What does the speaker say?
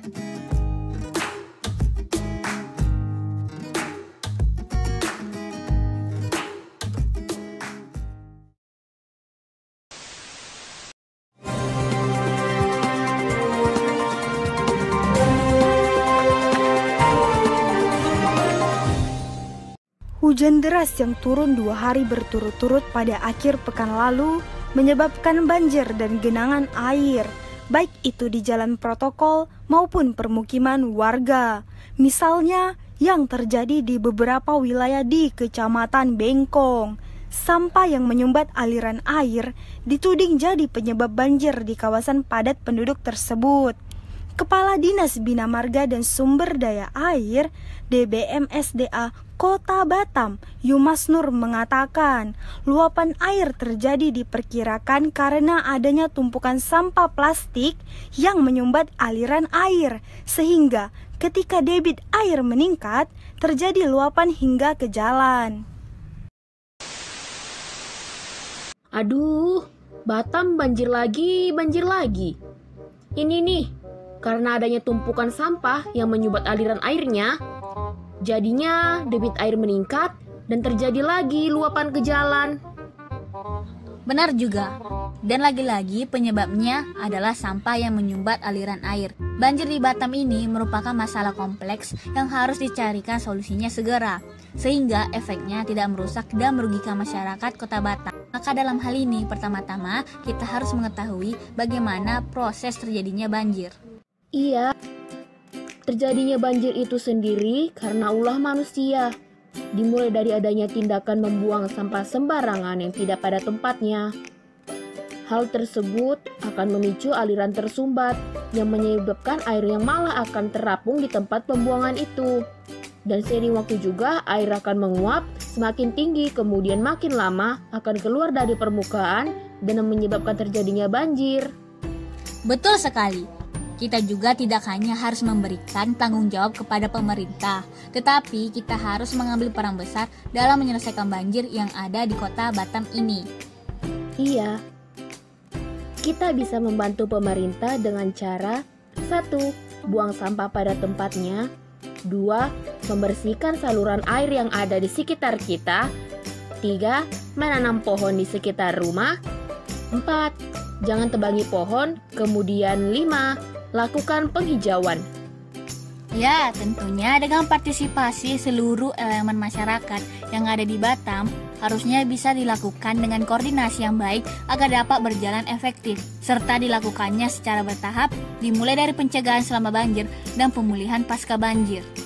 Hujan deras yang turun 2 hari berturut-turut pada akhir pekan lalu menyebabkan banjir dan genangan air, baik itu di jalan protokol maupun permukiman warga. Misalnya yang terjadi di beberapa wilayah di Kecamatan Bengkong. Sampah yang menyumbat aliran air dituding jadi penyebab banjir di kawasan padat penduduk tersebut. Kepala Dinas Bina Marga dan Sumber Daya Air DBMSDA Kota Batam, Yumas Nur mengatakan, luapan air terjadi diperkirakan karena adanya tumpukan sampah plastik yang menyumbat aliran air, sehingga ketika debit air meningkat, terjadi luapan hingga ke jalan. Aduh, Batam banjir lagi. Ini nih, karena adanya tumpukan sampah yang menyumbat aliran airnya, jadinya debit air meningkat dan terjadi lagi luapan ke jalan. Benar juga. Dan lagi-lagi penyebabnya adalah sampah yang menyumbat aliran air. Banjir di Batam ini merupakan masalah kompleks yang harus dicarikan solusinya segera, sehingga efeknya tidak merusak dan merugikan masyarakat Kota Batam. Maka dalam hal ini, pertama-tama kita harus mengetahui bagaimana proses terjadinya banjir. Iya, terjadinya banjir itu sendiri karena ulah manusia. Dimulai dari adanya tindakan membuang sampah sembarangan yang tidak pada tempatnya. Hal tersebut akan memicu aliran tersumbat yang menyebabkan air yang malah akan terapung di tempat pembuangan itu. Dan seiring waktu juga air akan menguap semakin tinggi, kemudian makin lama akan keluar dari permukaan dan menyebabkan terjadinya banjir. Betul sekali. Kita juga tidak hanya harus memberikan tanggung jawab kepada pemerintah, tetapi kita harus mengambil peran besar dalam menyelesaikan banjir yang ada di Kota Batam ini. Iya, kita bisa membantu pemerintah dengan cara 1. Buang sampah pada tempatnya. 2. Membersihkan saluran air yang ada di sekitar kita. 3. Menanam pohon di sekitar rumah. 4. Jangan tebangi pohon. Kemudian 5. Lakukan penghijauan. Ya, tentunya dengan partisipasi seluruh elemen masyarakat yang ada di Batam, harusnya bisa dilakukan dengan koordinasi yang baik agar dapat berjalan efektif, serta dilakukannya secara bertahap, dimulai dari pencegahan selama banjir dan pemulihan pasca banjir.